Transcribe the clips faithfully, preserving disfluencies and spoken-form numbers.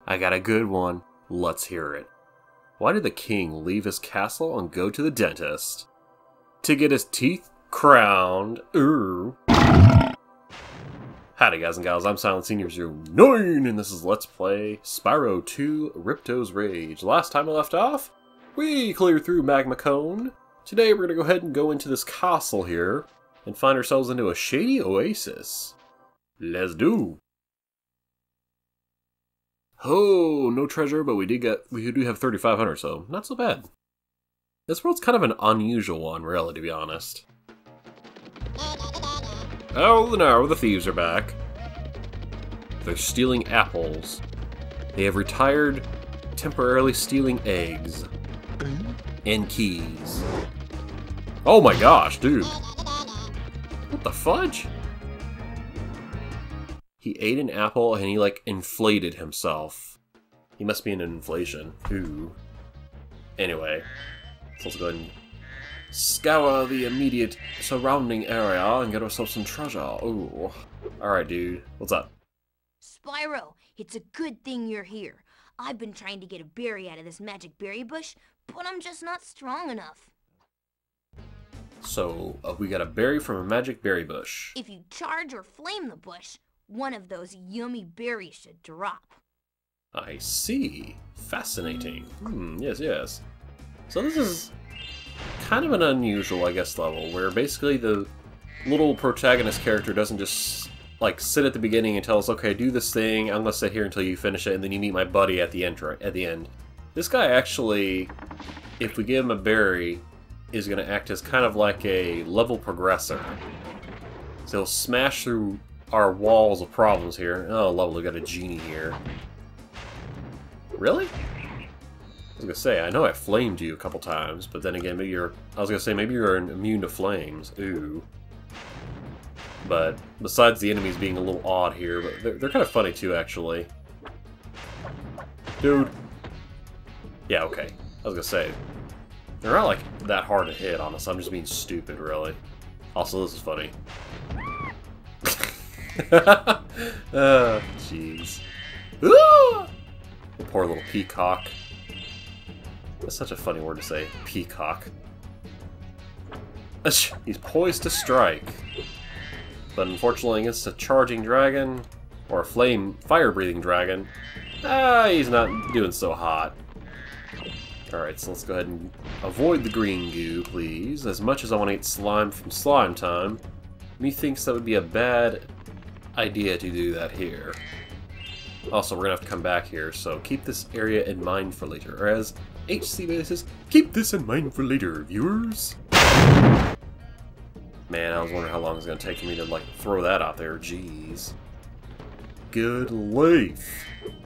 I got a good one. Let's hear it. Why did the king leave his castle and go to the dentist? To get his teeth crowned. Ooh. Howdy guys and gals, I'm Silent Senior zero nine, and this is Let's Play Spyro two Ripto's Rage. Last time I left off, we cleared through Magma Cone. Today we're going to go ahead and go into this castle here, and find ourselves into a shady oasis. Let's do! Oh, no treasure, but we did get, we do have thirty-five hundred, so not so bad. This world's kind of an unusual one, really, to be honest. Oh, no, the thieves are back. They're stealing apples. They have retired, temporarily stealing eggs. And keys. Oh my gosh, dude. What the fudge? He ate an apple and he, like, inflated himself. He must be in an inflation. Ooh. Anyway, so let's go ahead and scour the immediate surrounding area and get ourselves some treasure. Ooh. Alright, dude. What's up? Spyro, it's a good thing you're here. I've been trying to get a berry out of this magic berry bush, but I'm just not strong enough. So, uh, we got a berry from a magic berry bush. If you charge or flame the bush, one of those yummy berries should drop. I see. Fascinating. Hmm, yes, yes. So this is kind of an unusual, I guess, level, where basically the little protagonist character doesn't just, like, sit at the beginning and tell us, okay, do this thing, I'm gonna sit here until you finish it, and then you meet my buddy at the end. At the end. This guy actually, if we give him a berry, is gonna act as kind of like a level progressor. So he'll smash through our walls of problems here. Oh, lovely, we got a genie here. Really? I was gonna say, I know I flamed you a couple times, but then again, maybe you're, I was gonna say, maybe you're immune to flames. Ooh. But, besides the enemies being a little odd here, but they're, they're kind of funny too, actually. Dude. Yeah, okay. I was gonna say, they're not, like, that hard to hit, honestly. I'm just being stupid, really. Also, this is funny. uh, jeez. Ooh! The poor little peacock. That's such a funny word to say, peacock. He's poised to strike. But unfortunately against a charging dragon, or a flame, fire-breathing dragon, ah, he's not doing so hot. Alright, so let's go ahead and avoid the green goo, please. As much as I want to eat slime from Slime Time, methinks that would be a bad idea to do that here. Also, we're gonna have to come back here, so keep this area in mind for later. Or as H C says, keep this in mind for later, viewers. Man, I was wondering how long it's gonna take for me to, like, throw that out there. Jeez. Good life.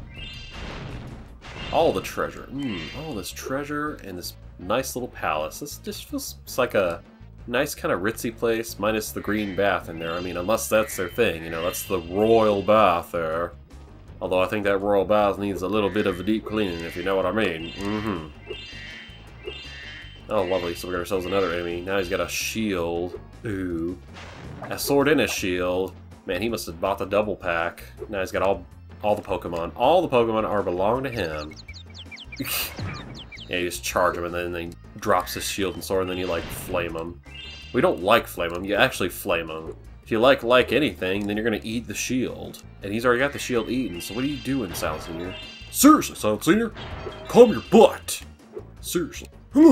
All the treasure. Mmm, all this treasure and this nice little palace. This just feels like a nice kind of ritzy place, minus the green bath in there. I mean, unless that's their thing, you know, that's the royal bath there. Although I think that royal bath needs a little bit of a deep cleaning, if you know what I mean. Mm-hmm. Oh, lovely. So we got ourselves another enemy. Now he's got a shield. Ooh. A sword and a shield. Man, he must have bought the double pack. Now he's got all all the Pokemon. All the Pokemon are belong to him. Yeah, you just charge him and then he drops his shield and sword and then you, like, flame him. We don't like flame him. You actually flame him. If you like like anything, then you're gonna eat the shield. And he's already got the shield eaten, so what are you doing, Silent Senior? Seriously, Silent Senior? Calm your butt! Seriously.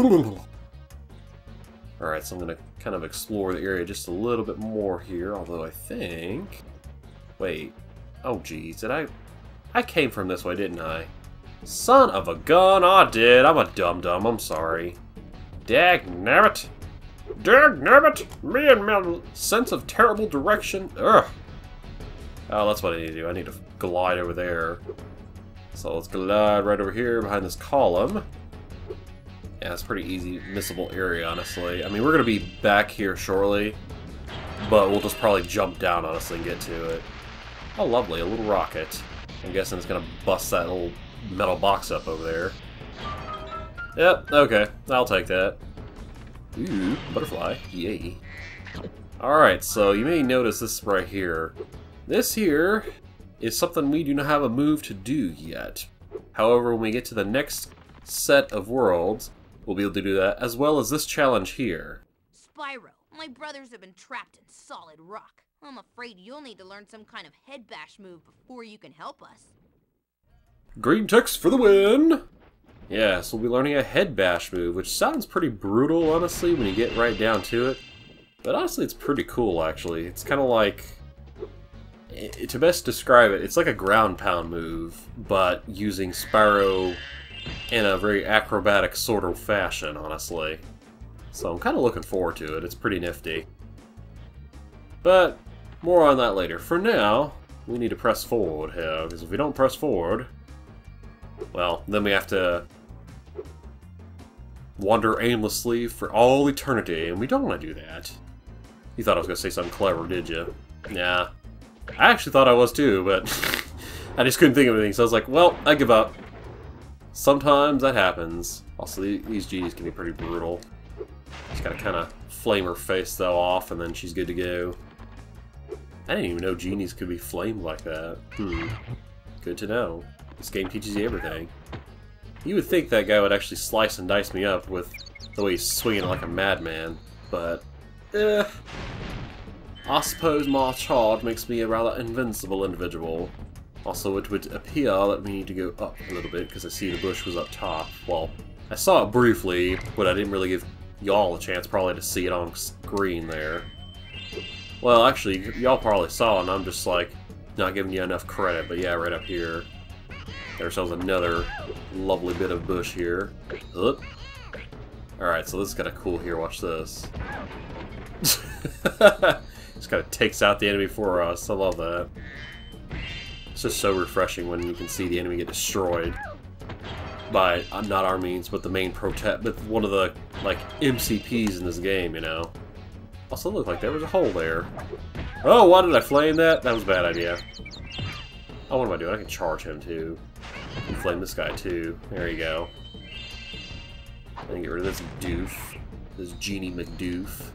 Alright, so I'm gonna kind of explore the area just a little bit more here, although I think... Wait. Oh, geez, did I... I came from this way, didn't I? Son of a gun, I did! I'm a dum-dum, I'm sorry. Dagnabbit! Dagnabbit! Me and my sense of terrible direction. Ugh. Oh, that's what I need to do. I need to glide over there. So let's glide right over here behind this column. Yeah, it's a pretty easy, missable area, honestly. I mean, we're going to be back here shortly, but we'll just probably jump down, honestly, and get to it. Oh, lovely. A little rocket. I'm guessing it's going to bust that little metal box up over there. Yep, okay. I'll take that. Ooh, butterfly. Yay. Alright, so you may notice this right here. This here is something we do not have a move to do yet. However, when we get to the next set of worlds, we'll be able to do that, as well as this challenge here. Spyro, my brothers have been trapped in solid rock. I'm afraid you'll need to learn some kind of head bash move before you can help us. Green Tex for the win! Yes, we'll be learning a head bash move, which sounds pretty brutal, honestly, when you get right down to it. But honestly, it's pretty cool, actually. It's kind of like... to best describe it, it's like a ground pound move, but using Spyro in a very acrobatic sort of fashion, honestly. So I'm kind of looking forward to it. It's pretty nifty. But more on that later. For now, we need to press forward here, because if we don't press forward, well, then we have to wander aimlessly for all eternity, and we don't want to do that. You thought I was going to say something clever, did you? Nah. I actually thought I was too, but I just couldn't think of anything, so I was like, well, I give up. Sometimes that happens. Also, these genies can be pretty brutal. Just gotta kind of flame her face, though, off, and then she's good to go. I didn't even know genies could be flamed like that. Hmm. Good to know. This game teaches you everything. You would think that guy would actually slice and dice me up with the way he's swinging like a madman, but... eh... I suppose my charge makes me a rather invincible individual. Also, it would appear that we need to go up a little bit, because I see the bush was up top. Well, I saw it briefly, but I didn't really give y'all a chance probably to see it on screen there. Well, actually, y'all probably saw it, and I'm just, like, not giving you enough credit, but yeah, right up here. There's ourselves another lovely bit of bush here. Oop. Alright, so this is kind of cool here, watch this. Just kind of takes out the enemy for us. I love that. It's just so refreshing when you can see the enemy get destroyed by uh, not our means, but the main protect, but one of the like M C Ps in this game, you know. Also, looked like there was a hole there. Oh, why did I flame that? That was a bad idea. Oh, what am I doing? I can charge him too. And flame this guy too. There you go. And get rid of this doof, this Genie McDoof.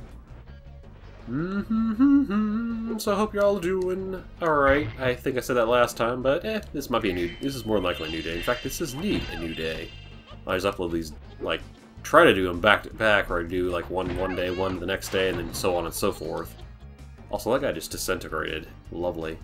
Mm-hmm. So I hope you're all doing alright. I think I said that last time, but eh, this might be a new... This is more than likely a new day. In fact, this is indeed a new day. I just upload these, like, try to do them back to back, or I do, like, one one day, one the next day, and then so on and so forth. Also, that guy just disintegrated. Lovely.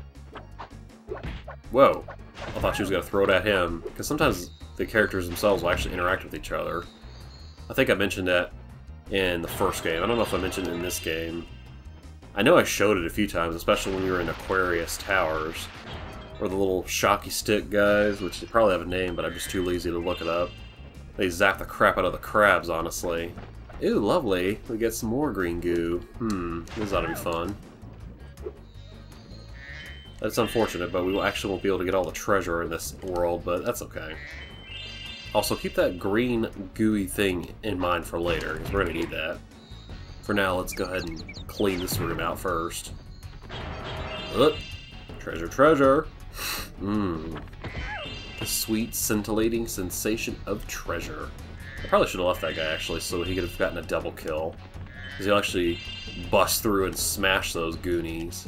Whoa. I thought she was going to throw it at him, because sometimes the characters themselves will actually interact with each other. I think I mentioned that in the first game. I don't know if I mentioned it in this game. I know I showed it a few times, especially when we were in Aquarius Towers. Or the little shocky stick guys, which they probably have a name, but I'm just too lazy to look it up. They zap the crap out of the crabs, honestly. Ew, lovely. We get some more green goo. Hmm, this ought to be fun. That's unfortunate, but we actually won't be able to get all the treasure in this world, but that's okay. Also, keep that green gooey thing in mind for later, because we're going to need that. For now, let's go ahead and clean this room out first. Look! Treasure, treasure! Mmm. The sweet, scintillating sensation of treasure. I probably should have left that guy, actually, so he could have gotten a double kill. Because he'll actually bust through and smash those Goonies.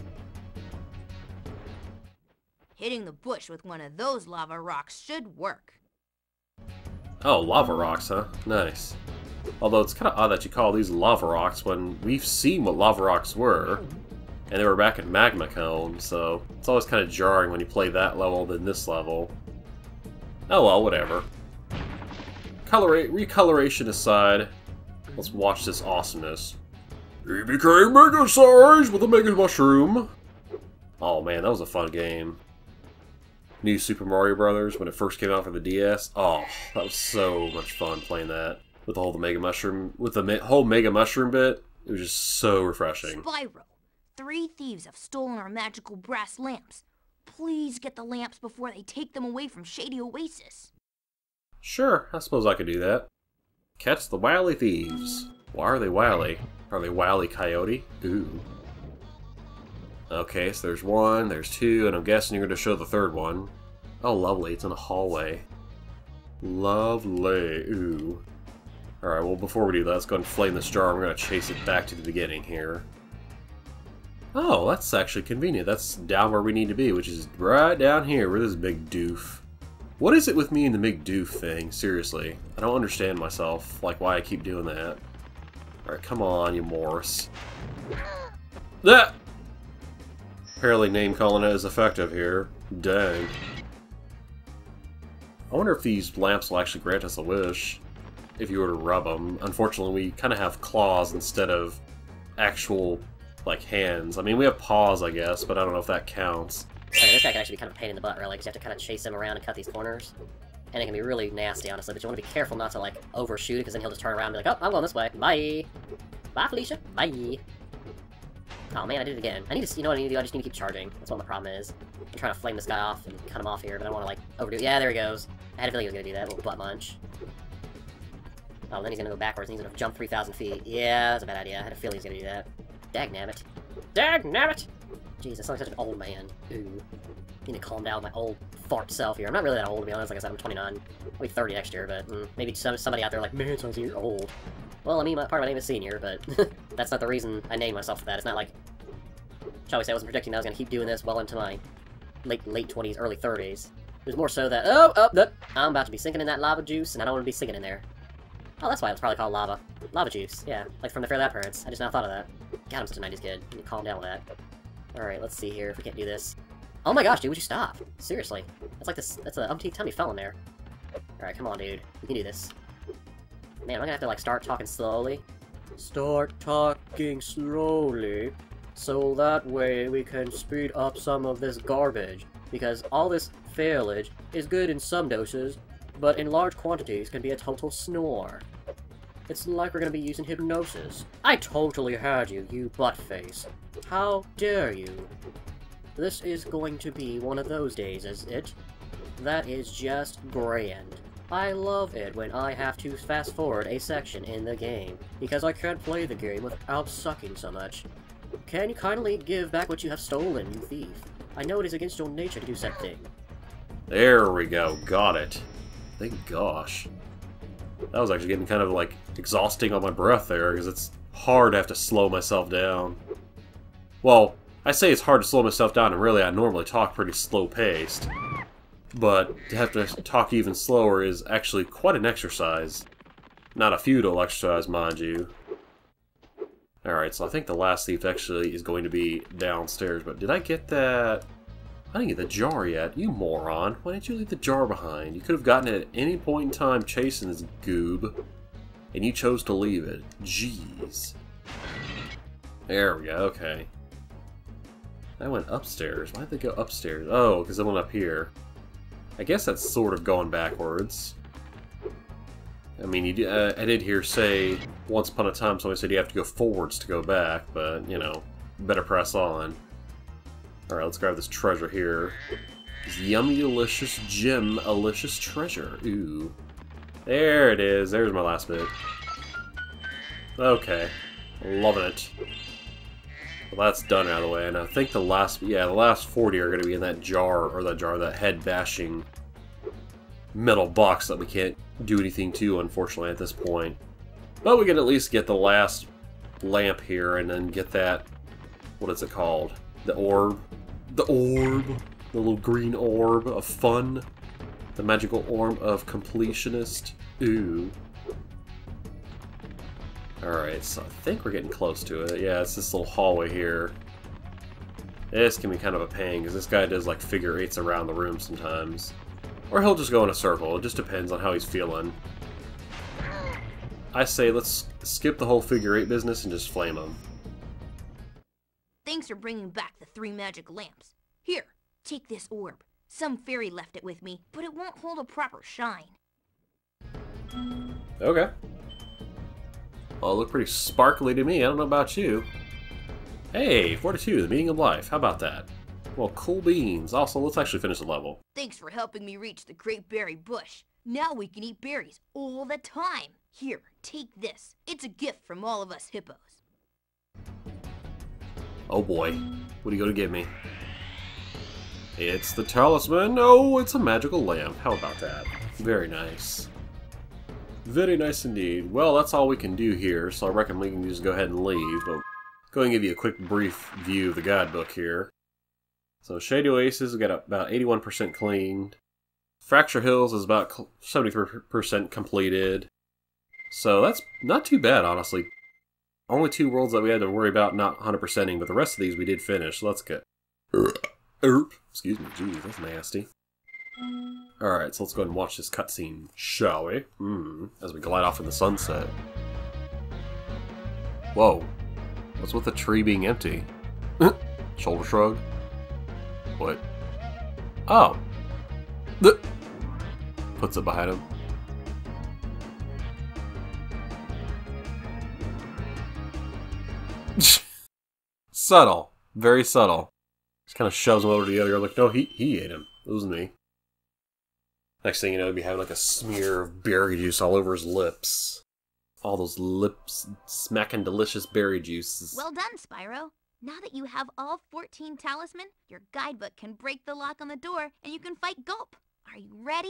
Hitting the bush with one of those lava rocks should work. Oh, lava rocks, huh? Nice. Although it's kind of odd that you call these lava rocks when we've seen what lava rocks were, and they were back in Magma Cone, so it's always kind of jarring when you play that level than this level. Oh well, whatever. Colora- recoloration aside, let's watch this awesomeness. He became Mega Size with a Mega Mushroom! Oh man, that was a fun game. New Super Mario Brothers when it first came out for the D S. Oh, that was so much fun playing that with all the Mega Mushroom, with the me whole Mega Mushroom bit. It was just so refreshing. Spyro, three thieves have stolen our magical brass lamps. Please get the lamps before they take them away from Shady Oasis. Sure, I suppose I could do that. Catch the Wily Thieves. Why are they wily? Are they Wily Coyote? Ooh. Okay, so there's one, there's two, and I'm guessing you're going to show the third one. Oh, lovely, it's in a hallway. Lovely, ooh. Alright, well, before we do that, let's go and flame this jar. We're going to chase it back to the beginning here. Oh, that's actually convenient. That's down where we need to be, which is right down here with this big doof. What is it with me and the big doof thing? Seriously. I don't understand myself, like why I keep doing that. Alright, come on, you Morris. Ah! Apparently name calling is effective here. Dang. I wonder if these lamps will actually grant us a wish. If you were to rub them. Unfortunately, we kind of have claws instead of actual, like, hands. I mean, we have paws, I guess, but I don't know if that counts. Okay, this guy can actually be kind of a pain in the butt, really, because you have to kind of chase him around and cut these corners. And it can be really nasty, honestly, but you want to be careful not to, like, overshoot it, because then he'll just turn around and be like, oh, I'm going this way. Bye! Bye, Felicia! Bye! Oh man, I did it again. I need to, you know what I need to do? I just need to keep charging. That's what my problem is. I'm trying to flame this guy off and cut him off here, but I don't want to, like, overdo it. Yeah, there he goes. I had a feeling he was going to do that, little butt munch. Oh, then he's going to go backwards and he's going to jump three thousand feet. Yeah, that's a bad idea. I had a feeling he was going to do that. Dagnabbit. Dagnabbit! Jeez, I sound like such an old man. Ooh. I need to calm down with my old fart self here. I'm not really that old, to be honest. Like I said, I'm twenty-nine. I'll be thirty next year, but mm, maybe some, somebody out there like, man, sounds like you're old. Well, I mean, my, part of my name is Senior, but that's not the reason I named myself that. It's not like, shall we say, I wasn't predicting that I was going to keep doing this well into my late late twenties, early thirties. It was more so that, oh, oh, that, I'm about to be sinking in that lava juice, and I don't want to be sinking in there. Oh, that's why it's probably called lava. Lava juice, yeah. Like from the Fairly OddParents. I just now thought of that. God, I'm such a nineties kid. I need to calm down with that. Alright, let's see here if we can't do this. Oh my gosh, dude, would you stop? Seriously. That's like this, that's a umpteenth time you fell in there. Alright, come on, dude. You can do this. Man, I'm gonna have to, like, start talking slowly. Start talking slowly, so that way we can speed up some of this garbage. Because all this failage is good in some doses, but in large quantities can be a total snore. It's like we're gonna be using hypnosis. I totally had you, you buttface. How dare you? This is going to be one of those days, is it? That is just grand. I love it when I have to fast forward a section in the game, because I can't play the game without sucking so much. Can you kindly give back what you have stolen, you thief? I know it is against your nature to do said thing. There we go, got it. Thank gosh. That was actually getting kind of, like, exhausting on my breath there, because it's hard to have to slow myself down. Well, I say it's hard to slow myself down, and really I normally talk pretty slow-paced. But to have to talk even slower is actually quite an exercise. Not a futile exercise, mind you. Alright, so I think the last thief actually is going to be downstairs, but did I get that? I didn't get the jar yet, you moron. Why didn't you leave the jar behind? You could have gotten it at any point in time chasing this goob, and you chose to leave it. Jeez. There we go, okay. I went upstairs. Why did they go upstairs? Oh, because I went up here. I guess that's sort of going backwards. I mean, you did, uh, I did hear say, once upon a time somebody said you have to go forwards to go back, but, you know, better press on. Alright, let's grab this treasure here. This yummy, delicious gem, delicious treasure. Ooh. There it is. There's my last bit. Okay. Loving it. Well, that's done out of the way, and I think the last, yeah, the last forty are going to be in that jar, or that jar, that head-bashing metal box that we can't do anything to, unfortunately, at this point. But we can at least get the last lamp here, and then get that, what is it called? The orb. The orb. The little green orb of fun. The magical orb of completionist. Ooh. Alright, so I think we're getting close to it. Yeah, it's this little hallway here. This can be kind of a pain, because this guy does like figure eights around the room sometimes. Or he'll just go in a circle. It just depends on how he's feeling. I say let's skip the whole figure eight business and just flame him. Thanks for bringing back the three magic lamps. Here, take this orb. Some fairy left it with me, but it won't hold a proper shine. Okay. Well, it looked pretty sparkly to me. I don't know about you. Hey, forty-two, the meaning of life. How about that? Well, cool beans. Also, let's actually finish the level. Thanks for helping me reach the Great Berry Bush. Now we can eat berries all the time. Here, take this. It's a gift from all of us hippos. Oh boy. What are you going to give me? It's the talisman. Oh, it's a magical lamp. How about that? Very nice. Very nice indeed. Well, that's all we can do here, so I reckon we can just go ahead and leave, but go ahead and give you a quick brief view of the guidebook here. So, Shady Oasis, we got about eighty-one percent cleaned. Fracture Hills is about seventy-three percent completed. So that's not too bad, honestly. Only two worlds that we had to worry about not one hundred percenting, but the rest of these we did finish, so that's good. Erp. Excuse me, jeez, that's nasty. Alright, so let's go ahead and watch this cutscene, shall we? Hmm, as we glide off in the sunset. Whoa. What's with the tree being empty? Shoulder shrug. What? Oh. The puts it behind him. Subtle. Very subtle. Just kind of shoves him over to the other guy like, no, he, he ate him. It was me. Next thing you know, he'd be having like a smear of berry juice all over his lips. All those lips smacking delicious berry juices. Well done, Spyro. Now that you have all fourteen talisman, your guidebook can break the lock on the door and you can fight Gulp. Are you ready?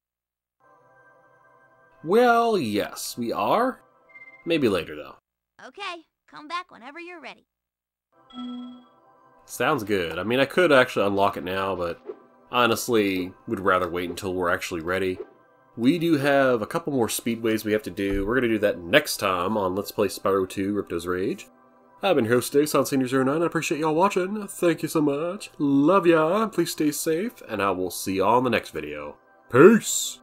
Well, yes, we are. Maybe later, though. Okay, come back whenever you're ready. Sounds good. I mean, I could actually unlock it now, but honestly, would rather wait until we're actually ready. We do have a couple more speedways we have to do. We're going to do that next time on Let's Play Spyro two Ripto's Rage. I've been your host today, Silent Senior zero nine. I appreciate y'all watching. Thank you so much. Love ya. Please stay safe, and I will see y'all in the next video. Peace!